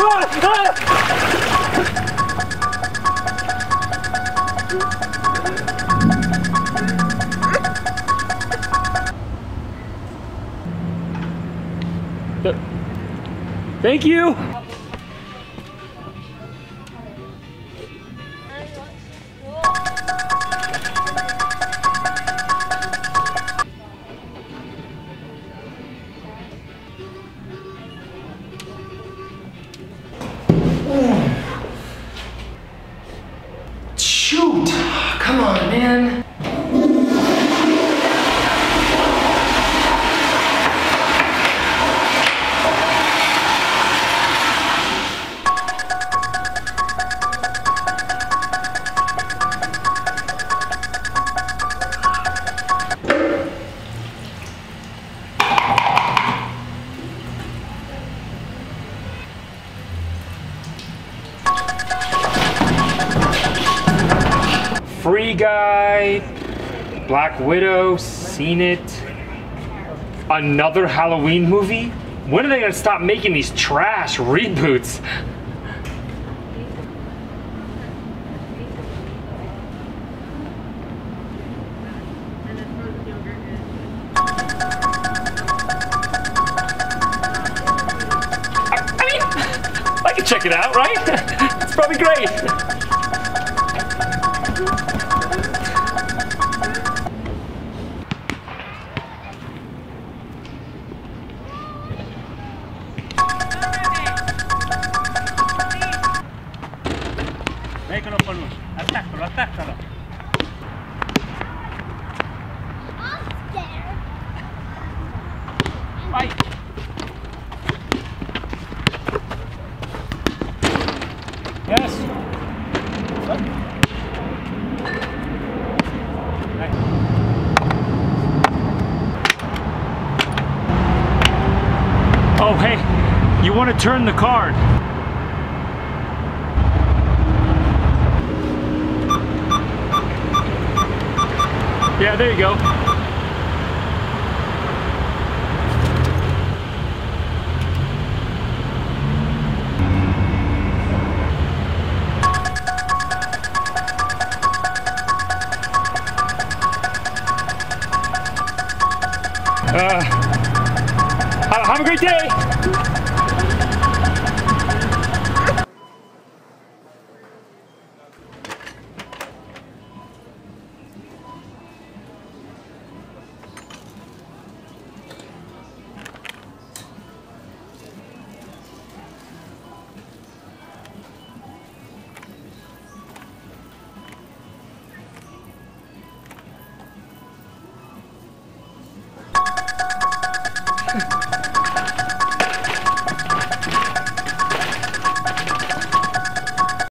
Thank you. Shoot! Come on, man. Free Guy, Black Widow, seen it. Another Halloween movie? When are they gonna stop making these trash reboots? I mean, I can check it out, right? It's probably great. Déjalo con luz. Atácalo, atácalo. Bye. Yes. What? Oh, hey, you want to turn the card? Yeah, there you go. Have a great day.